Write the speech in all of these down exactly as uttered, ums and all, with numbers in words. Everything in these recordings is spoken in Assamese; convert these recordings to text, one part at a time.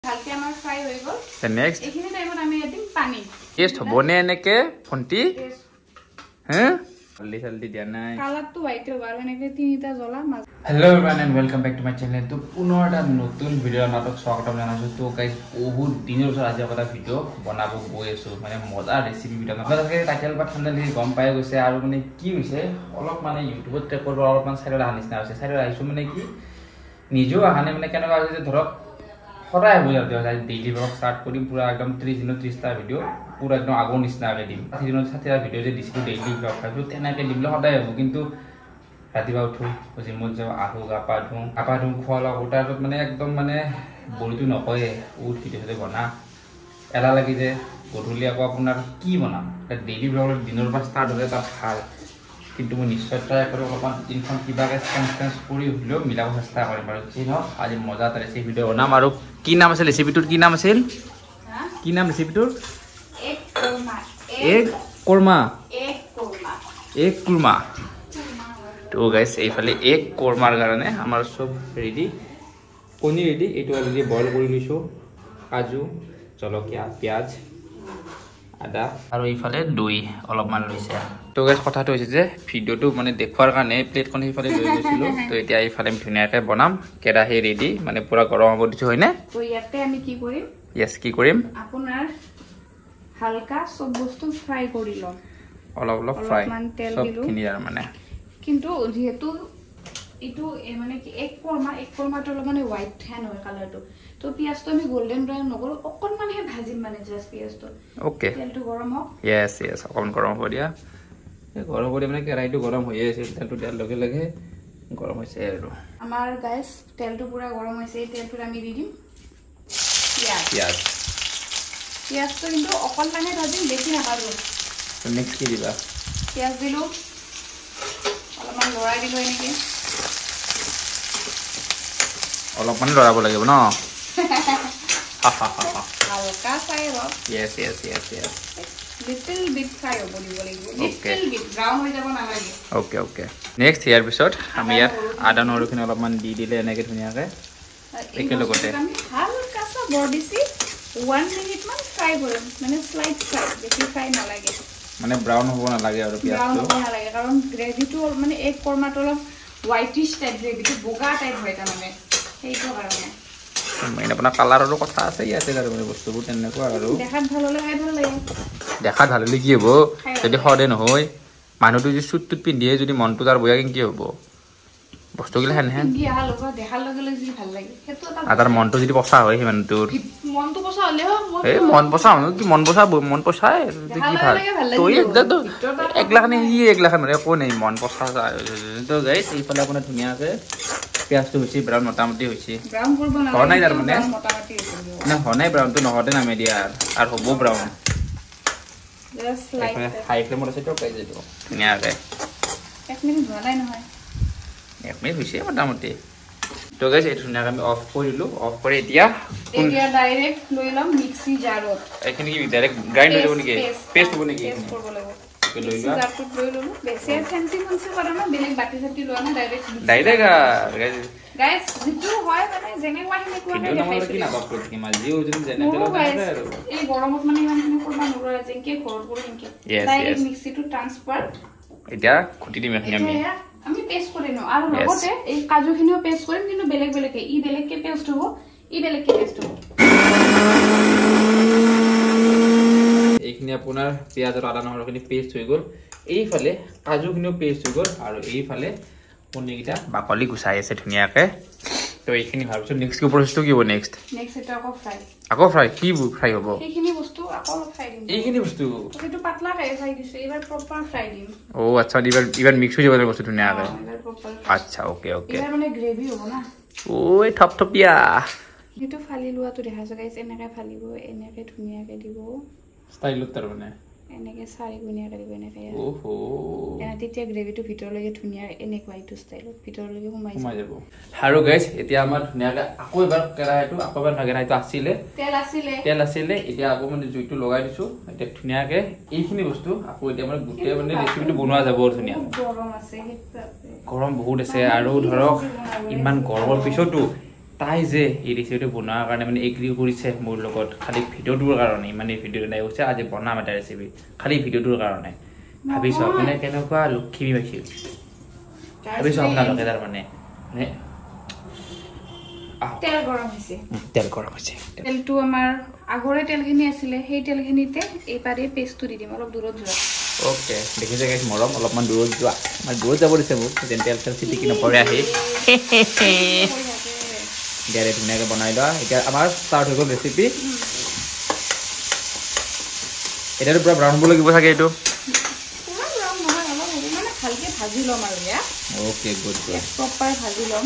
ভালকে আমাৰ ফ্ৰাই হৈ গল তে নেক্সট এইখিনি টাইমত আমি এদিন পানী টেস্ট হবনে এনেকে ফন্টি হে জলদি জলদি দিয়া নাই কালারটো হোয়াইট হবে আর এনেকে তিনটা জ্বলা মাছ hello everyone and welcome back to my channel तो पुनः এটা নতুন ভিডিও নাটক স্বাগতম জানাইছো তো গাইস বহুত দিনৰ পিছত আজি এটা ভিডিও বনাব গৈ আছো মানে মজা ৰেচিপি ভিডিও আপোনালোকে টাইটেল বা থাম্বনেল দেখি গম পাই গৈছে আৰু মানে কি হৈছে অলপ মানে ইউটিউবত ট্ৰেক কৰিব অলপমান সাইডৰ আনিছনা হৈছে সাইডৰ আইছো মানে কি নিজেও আহানে মানে কেনেকুৱা হৈছে যে ধৰক সদায় হৈ যাতে ডেইলি ব্লগ স্টার্ট করি পুরা একদম ত্রিশ দিন ত্রিশ টা ভিডিও পুরা একদম আগৰ নিচিনাকে দিম ষাঠি দিনৰ ষাঠি টা ভিডিও যে দিছিলো ডেইলি ব্লগ খাইছো তেনেকে দিবলে সদায় হ'ব কিন্তু ৰাতিপুৱা উঠো জিমত যাও আহো গাপা ধু গাপা ধু খোৱা ওটাত মানে একদম মানে বলিটো নকয়ে উঠ ভিডিওতে বনা এলা লাগি যে গধুলি আকৌ আপোনাৰ কি বনাম ডেইলি ব্লগ দিনৰ পৰা স্টার্ট হ'লে তা ভাল কিন্তু মই নিশ্চয় ট্রাই কৰি অলপমান তিনখন কিবাকে চেঞ্জ কৰি হলেও মিলাব চেষ্টা কৰিম আৰু কি ন আজি মজা এটা ৰেচিপি ভিডিও বনাম আৰু কি নাম আছিল ৰেচিপিটোৰ কি নাম আছিল কি নাম ৰেচিপিটোৰ এক কোরমা এক কোরমা এক কোরমা এক কোরমা তো গাইস এইফালে এক কোরমাৰ কাৰণে আমাৰ সব ৰেডি কণী ৰেডি এটো অলৰেডি বইল কৰি লৈছো কাজু জলকীয়া পিয়াজ আদা আৰু এইফালে দই অলপমান লৈছে তো গাইস কথাটো হৈছে যে ভিডিওটো মানে দেখুৱাৰ কাৰণে প্লেটখন এইফালে লৈ গৈছিলো তো এতিয়া এইফালে আমি ধুনিয়াকে বনাম কেৰাহী ৰেডি মানে পুৰা গৰম হ'ব দিছো হয়নে তো ইয়াতে আমি কি কৰিম ইয়েস কি কৰিম আপোনাৰ হালকা সব বস্তু ফ্ৰাই কৰি লম অলপ অলপ ফ্ৰাই তেল দিলো খিনি আৰু মানে কিন্তু যেহেতু ইটো মানে কি এক কোরমা এক কোরমাটো মানে হোয়াইট হ্যান হয় কালারটো তো পিয়াজটো আমি গোল্ডেন ব্রাউন নকৰো অকন মানে ভাজিম মানে জাস্ট পিয়াজটো ওকে তেলটো গৰম হওক ইয়েস ইয়েস অকন গৰম হ'ব দিয়া এই গৰম কৰি মানে কেৰাহীটো গৰম হৈ আছে তেলটো দিয়াৰ লগে লগে গৰম হৈছে আৰু আমাৰ গাইস তেলটো পুৰা গৰম হৈছে এই তেলটো আমি দি দিম পিয়াজ পিয়াজ পিয়াজটো কিন্তু অকন মানে ভাজিম বেছি নাভাজো তো নেক্সট কি দিবা পিয়াজ দিলো অলপমান লৰাই দিলো এনেকে অলপমান লৰাব লাগিব ন হালকা ফ্ৰাই হ'ব yes yes yes yes little bit fry হ'ব দিব লাগিব লিটল বিট ব্ৰাউন হৈ যাব নালাগে ওকে ওকে নেক্সট ইয়াৰ পিছত আমি ইয়াত আদা নহৰুখিনি অলপমান দি দিলে এনেকে ধুনীয়াকে একেলগতে আমি হালকা সা বডিসি one মিনিট মান ফ্ৰাই কৰিম মানে স্লাইড ফ্ৰাই বেছি ফ্ৰাই নালাগে মানে ব্ৰাউন হ'ব নালাগে আৰু পিয়াজটো ব্ৰাউন হ'ব নালাগে কাৰণ গ্ৰেভিটো মানে এক কোরমাটো অলপ হোয়াইটিশ টাইপ গ্ৰেভিটো বগা টাইপ হয় তাৰ মানে সেইটো কাৰণে মানে আপোনাৰ কালাৰৰো কথা আছে ইয়াতে আৰু মানে বস্তুবোৰ তেনেকুৱা আৰু দেখাত ভাল হ'লে খাই ভাল লাগে দেখাত ভাল হ'লে কি হ'ব যদি সদে নহয় মানুহটো যদি সুট টুট পিন্ধিয়ে যদি মনটো তাৰ বয়া কি হ'ব বস্তুগিলা হেন হেন কি আহা লগা দেখাৰ লগে লগে যি ভাল লাগে সেইটো এটা আৰু তাৰ মনটো যদি পচা হয় সেই মানুহটোৰ মনটো পচা হ'লে এই মন পচা মানুহ কি মন পচা মন পচাই কি ভাল তই একদম একলাখানে সি একলাখান মানে একো নাই মন পচা তো গাইছ এইফালে আপোনাৰ ধুনীয়াকে পিয়াজটো হৈছে ব্ৰাউন মোটামুটি হৈছে ব্ৰাউন কৰিব নালাগে হোৱা নাই তাৰ মানে মোটামুটি হৈছে না হোৱা নাই ব্ৰাউনটো নহওঁতে নামে দিয়া আৰু হ'ব ব্ৰাউন জাস্ট লাইক হাই ফ্লেমত আছে তো পাই যাব ধুনীয়াকে এক মিনিট হোৱা নাই নহয় এক মিনিট হৈছে মোটামুটি তো গাইছ এইটো ধুনীয়াকে আমি অফ কৰিলো অফ কৰি এতিয়া এতিয়া ডাইৰেক্ট লৈ লম মিক্সি জাৰত এইখিনি কি ডাইৰেক্ট গ্ৰাইণ্ড হৈ যাব নেকি পেষ্ট হ'ব নেকি পেষ্ট কৰিব লাগিব লৈ লোৱা জাৰটো লৈ ললো বেছি ফেন্সি ফেন্সি কৰা না বেলেগ বাটি চাটি লোৱা না ডাইৰেক্ট ডাইৰেক্ট গাইস যিটো হয় মানে যেনেকুৱা হেনেকুৱা ভিডিও নম্বৰ কি নাপাব কি মাজি হৈ যদি যেনে তেনে আৰু এই গৰমত মানে ইমান খিনি কৰবা নৰা যেনকে ঘৰত কৰি এনেকে ডাইৰেক্ট মিক্সিটো ট্ৰান্সফাৰ এতিয়া খুটি দিম এখন আমি আমি পেষ্ট কৰি ন আৰু লগতে এই কাজুখিনিও পেষ্ট কৰিম কিন্তু বেলেগ বেলেগকে ই বেলেগকে পেষ্ট হ'ব ই বেলেগকে পেষ্ট হ'ব এইখিনি আপোনাৰ পিয়াজ আৰু আদা নহৰুখিনি পেষ্ট হৈ গ'ল এইফালে কাজুখিনিও পেষ্ট হৈ গ'ল আৰু এইফালে পনীৰকিটা বাকলি গুচাই আছে ধুনীয়াকে তো এইখিনি হোৱাৰ পিছত নেক্সট কি প্ৰচেছটো কি হ'ব নেক্সট নেক্সট এটা আকৌ ফ্ৰাই আকৌ ফ্ৰাই কি ফ্ৰাই হ'ব এইখিনি বস্তু আকৌ ফ্ৰাই দিম এইখিনি বস্তু সেইটো পাতলা খাই ফ্ৰাই দিছো এবাৰ প্ৰপাৰ ফ্ৰাই দিম ও আচ্ছা এবাৰ এবাৰ মিক্স হৈ যাব বস্তু ধুনীয়াকে আচ্ছা ওকে ওকে এবাৰ মানে গ্ৰেভি হ'ব না ওই থপথপিয়া সেইটো ফালি লোৱাটো দেখাছো গাইছ এনেকৈ ফালিব এনেকৈ ধুনীয়াকৈ দিব ষ্টাইলত তাৰ মানে এনেকৈ চাৰি গুণীয়াকৈ দিব এনেকৈ ওহো এনে তেতিয়া গ্ৰেভিটো ভিতৰলৈকে ধুনীয়া এনেকুৱা এইটো ষ্টাইলত ভিতৰলৈকে সোমাই যাব আৰু গাইছ এতিয়া আমাৰ ধুনীয়াকৈ আকৌ এবাৰ কেৰাহীটো আকৌ এবাৰ কেৰাহীটো আছিলে তেল আছিলে তেল আছিলে এতিয়া আকৌ মানে জুইটো লগাই দিছো এতিয়া ধুনীয়াকৈ এইখিনি বস্তু আকৌ এতিয়া মানে গোটেই মানে ৰেচিপিটো বনোৱা যাব ধুনীয়া গৰম আছে গৰম বহুত আছে আৰু ধৰক ইমান গৰমৰ পিছতো তাই যে এই ৰেচিপিটো বনোৱাৰ কাৰণে মানে এগ্ৰি কৰিছে মোৰ লগত খালি ভিডিঅ'টোৰ কাৰণে মানে ভিডিঅ' নাই কৈছে আজি বনাম এটা ৰেচিপি খালি ভিডিঅ'টোৰ কাৰণে ভাবিছোঁ আপুনি কেনেকুৱা লক্ষী পাইছিল ভাবিছোঁ আপোনালোকে তাৰ মানে মানে তেল গৰম হৈছে তেল গৰম হৈছে তেলটো আমাৰ আগৰে তেলখিনি আছিলে সেই তেলখিনিতে এইবাৰে পেষ্টটো দি দিম অলপ দূৰত যোৱা ওকে দেখিছে গাইছ মৰম অলপমান দূৰত যোৱা মানে দূৰত যাব দিছে মোক যেন তেল চেল চিটিকি নপৰে আহি গেৰে ধুনীয়াকৈ বনাই লোৱা এতিয়া আমাৰ ষ্টাৰ্ট হৈ গ'ল ৰেচিপি এতিয়াতো পুৰা ব্ৰাউন হ'ব লাগিব চাগে এইটো পুৰা ব্ৰাউন নহয় অলপ হেৰি মানে ভালকৈ ভাজি ল'ম আৰু ইয়াক ওকে গুড গুড প্ৰপাৰ ভাজি ল'ম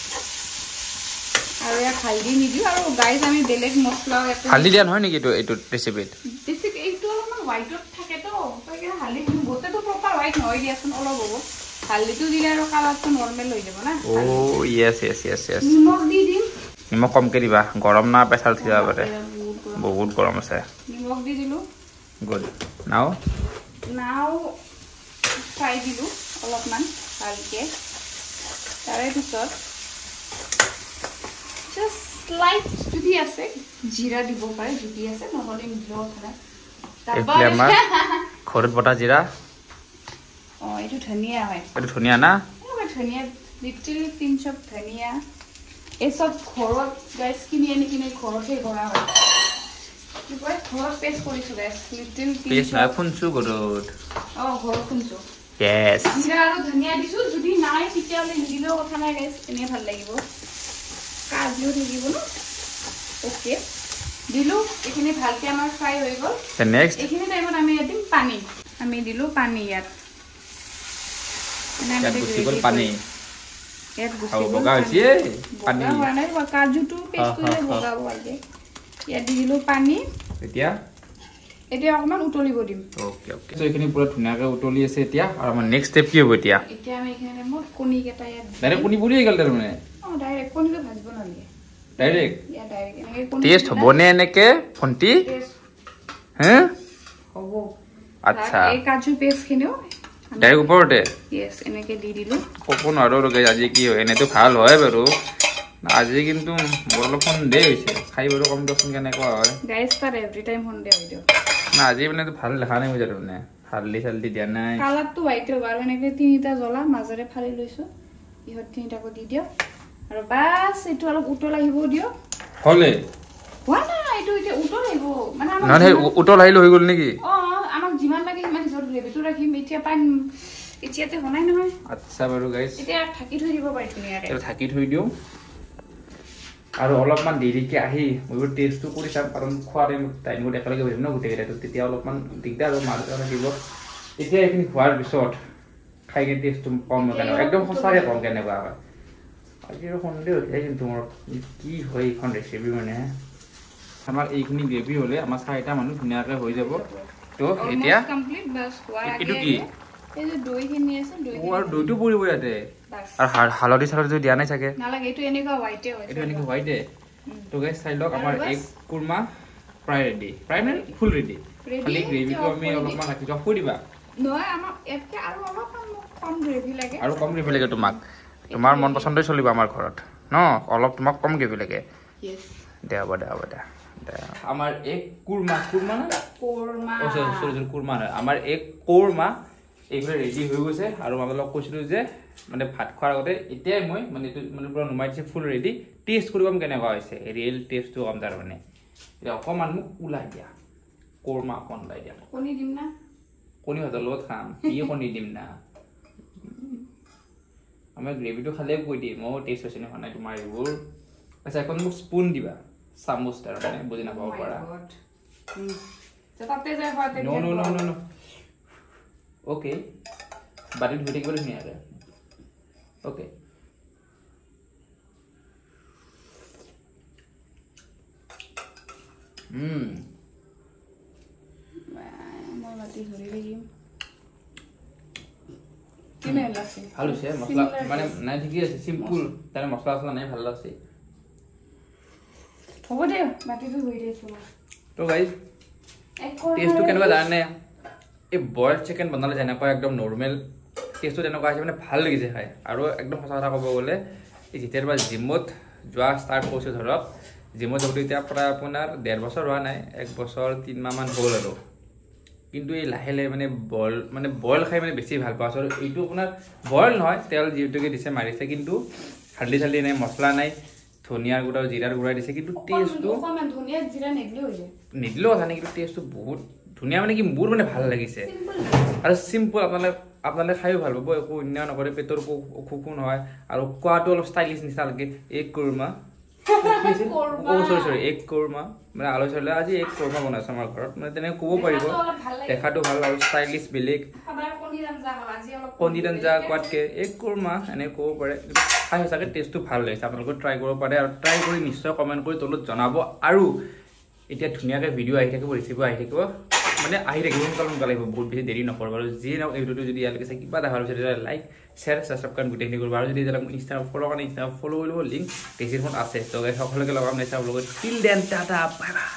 আৰু ইয়াক হালধি নিদিওঁ আৰু গাইজ আমি বেলেগ মছলাও একো হালধি দিয়া নহয় নেকি এইটো এইটো ৰেচিপিত বেছিক এইটো অলপমান হোৱাইটত থাকেতো হালধি গোটেইটো প্ৰপাৰ হোৱাইট নহয় দিয়াচোন অলপ হ'ব হালধিটো দিলে আৰু কালাৰটো নৰ্মেল হৈ যাব না অ' য়েছ য়েছ য়েছ য়েছ নিমখ দি দিম নিমখ কমকৈ দিবা গৰম না প্ৰেছাৰ উঠি যাব পাৰে বহুত গৰম আছে নিমখ দি দিলোঁ গুড নাও নাও ফ্ৰাই দিলোঁ অলপমান ভালকৈ তাৰে পিছত জাষ্ট লাইট যদি আছে জিৰা দিব পাৰে যদি আছে নহ'লে নিদিলেও খালে এইফালে আমাৰ ঘৰত বটা জিৰা অঁ এইটো ধনিয়া হয় এইটো ধনিয়া না ধনিয়া লিটিল পিঞ্চ অফ ধনিয়া এই চব ঘৰত গাইছ কিনি আনি কিনে ঘৰতে কৰা হয় কি কয় ঘৰত পেষ্ট কৰিছোঁ গাইছ লিটিল পিঞ্চ শুনছো ঘৰত অঁ ঘৰত শুনছোঁ য়েছ জিৰা আৰু ধনিয়া দিছোঁ যদি নাই তেতিয়াহ'লে নিদিলেও কথা নাই গাইছ এনেই ভাল লাগিব কাজুও থাকিব ন অ'কে দিলোঁ এইখিনি ভালকৈ আমাৰ ফ্ৰাই হৈ গ'ল নেক্সট এইখিনি টাইমত আমি ইয়াত দিম পানী আমি দিলোঁ পানী ইয়াত পানী ইয়াত কাজুটো পেষ্ট কৰিলে বগাব ভালকৈ ইয়াত দি দিলোঁ পানী এতিয়া এতিয়া অকণমান উতলিব দিম অ'কে অ'কে চ' এইখিনি পুৰা ধুনীয়াকৈ উতলি আছে এতিয়া আৰু আমাৰ নেক্সট ষ্টেপ কি হ'ব এতিয়া এতিয়া আমি এইখিনি টাইমত কণীকেইটা ইয়াত ডাইৰেক্ট কণী পৰি গ'ল তাৰমানে অঁ ডাইৰেক্ট কণীটো ভাজিব নালাগে ডাইৰেক্ট ইয়াত ডাইৰেক্ট এনেকৈ কণী টেষ্ট হ'বনে এনেকৈ ভণ্টি হে হ'ব আচ্ছা এই কাজু পেষ্টখিনিও ডাইৰেক্ট ওপৰতে য়েছ এনেকৈ দি দিলোঁ ক'ব নোৱাৰোঁ আৰু আজি কি হয় এনেতো ভাল হয় বাৰু আজি কিন্তু মোৰ অলপ সন্দেহ হৈছে খাই বাৰু কম দিয়কচোন কেনেকুৱা হয় গাইজ তাৰ এভৰি টাইম সন্দেহ হৈ দিয়ক না আজি মানে ভাল দেখা নাই বুজা তাৰমানে হালধি চালধি দিয়া নাই কালাৰটো হোৱাইট হ'ব আৰু এনেকৈ তিনিটা জ্বলা মাজেৰে ফালি লৈছোঁ ইহঁত তিনিটাকো দি দিয়ক আৰু বাছ এইটো অলপ উতল আহিব দিয়ক হ'লে হোৱা নাই এইটো এতিয়া উতল আহিব মানে নহয় উতল আহিলে হৈ গ'ল নেকি অঁ আমাক যিমান লাগে সিমান হিচাপত গ্ৰেভিটো ৰাখিম এতিয়া পাই এতিয়াতে বনাই নহয় আচ্ছা বাৰু গাইজ এতিয়া ঢাকি থৈ দিব পাৰি ধুনীয়াকৈ ঢাকি থৈ দিওঁ আৰু অলপমান দেৰিকৈ আহি মই এইবোৰ টেষ্টটো কৰি চাম কাৰণ খোৱা টাইমত টাইমত একেলগে বহিম ন গোটেইকেইটাটো তেতিয়া অলপমান দিগদাৰ আৰু মা দেউতা থাকিব এতিয়া এইখিনি হোৱাৰ পিছত খাই কিনে টেষ্টটো কম কেনেকুৱা একদম সঁচাকৈ কম কেনেকুৱা হয় আজি আৰু সন্দেহ হৈছে কিন্তু মোৰ কি হয় এইখন ৰেচিপি মানে আমাৰ এইখিনি গ্ৰেভি হ'লে আমাৰ চাৰিটা মানুহ ধুনীয়াকৈ হৈ যাব তো এতিয়া এইটো কি আৰু দৈটো পৰিব ইয়াতে আৰু হালধি চালধি দিয়া নাই চাগে এইটো এনেকুৱা হোৱাইটে তো গাইজ চাই লওক আমাৰ এগ কুৰমা প্ৰায় ৰেডি প্ৰায় মানে ফুল ৰেডি খালি গ্ৰেভিটো আমি অলপমান ৰাখি থোৱা কৈ দিবা আৰু কম গ্ৰেভি লাগে তোমাক তোমাৰ মন পচন্দই চলিব আমাৰ ঘৰত ন অলপ তোমাক কম গ্ৰেভি লাগে দে হ'ব দে হ'ব দে আমাৰ এগ কুৰমা কুৰমা না কুৰমা নহয় আমাৰ এগ কৌৰমা এইফালে ৰেডি হৈ গৈছে আৰু মই অলপ কৈছিলোঁ যে মানে ভাত খোৱাৰ আগতে এতিয়াই মই মানে এইটো মানে পূৰা নুমাই দিছে ফুল ৰেডি টেষ্ট কৰি কম কেনেকুৱা হৈছে ৰিয়েল টেষ্টটো কম তাৰমানে এতিয়া অকণমান মোক ওলাই দিয়া কৌৰমা অকণ ওলাই দিয়া কণী দিম না কণী ভাতৰ লগত খাম কি কণী দিম না আমাৰ গ্ৰেভিটো খালে কৈ দিয়ে মই টেষ্ট হৈছে নে হোৱা নাই তোমাৰ এইবোৰ আচ্ছা এখন মোক স্পুন দিবা চামুচ তাৰমানে বুজি নাপাব পাৰা নো নো নো নো নো অ'কে বাতিত ধুই থাকিবলৈ ধুনীয়াকৈ অ'কে ভাল হৈছে মছলা মানে নাই ঠিকেই আছে চিম্পুল তাৰ মছলা চছলা নাই ভাল লাগছে হ'ব দে বাতিটো ধুই দিছো তো গাইজ টেষ্টটো কেনেকুৱা জানে এই বইল চিকেন বনালে যেনেকুৱা একদম নৰ্মেল টেষ্টটো তেনেকুৱা আছে মানে ভাল লাগিছে খাই আৰু একদম সঁচা কথা ক'ব গ'লে এই যেতিয়াৰ পৰা জিমত যোৱা ষ্টাৰ্ট কৰিছোঁ ধৰক জিমত যাবলৈ এতিয়া প্ৰায় আপোনাৰ ডেৰ বছৰ হোৱা নাই এক বছৰ তিনি মাহমান হ'ল আৰু কিন্তু এই লাহে লাহে মানে বইল মানে বইল খাই মানে বেছি ভাল পাওঁ আৰু এইটো আপোনাৰ বইল নহয় তেল যিহেতুকে দিছে মাৰিছে কিন্তু হালধি চালধি নাই মছলা নাই ধনিয়াৰ গুড়া জিৰাৰ গুড়া দিছে কিন্তু টেষ্টটো নিদিলেও কথা নাই কিন্তু টেষ্টটো বহুত ধুনীয়া মানে কি মোৰ মানে ভাল লাগিছে আৰু চিম্পল আপোনালোকে আপোনালোকে খায়ো ভাল পাব একো অন্যায় নকৰে পেটৰ একো অসুখো নহয় আৰু খোৱাটো অলপ ষ্টাইলিছ নিচিনা লাগে এগ কোৰমা অ' চৰি চৰি এগ কোৰমা মানে আলু চালু আজি এগ কোৰমা বনাইছোঁ আমাৰ ঘৰত মানে তেনেকৈ ক'ব পাৰিব দেখাটো ভাল আৰু ষ্টাইলিছ বেলেগ কণীৰ আঞ্জা কোৱাতকৈ এগ কোৰমা এনেকৈ ক'ব পাৰে খাই সঁচাকৈ টেষ্টটো ভাল লাগিছে আপোনালোকে ট্ৰাই কৰিব পাৰে আৰু ট্ৰাই কৰি নিশ্চয় কমেণ্ট কৰি তলত জনাব আৰু এতিয়া ধুনীয়াকৈ ভিডিঅ' আহি থাকিব ৰেচিপি আহি থাকিব মানে আহি থাকিব সোনকালে সোনকালে আহিব বহুত বেছি দেৰি নকৰিব আৰু যি নহওক এই ভিডিঅ'টো যদি ইয়ালৈকে চাই কিবা এটা ভাল হৈছে তেতিয়াহ'লে লাইক শ্বেয়াৰ ছাবস্ক্ৰাইব কাৰণ গোটেইখিনি কৰিব আৰু যদি এতিয়া ইনষ্টাগ্ৰাম ফ'ল' কাৰণে ইনষ্টাগ্ৰাম ফ'ল' কৰিব লিংক ডেছক্ৰিপশ্যনত আছে তো সকলোকে লগাম নেক্সট লগত till then tata bye bye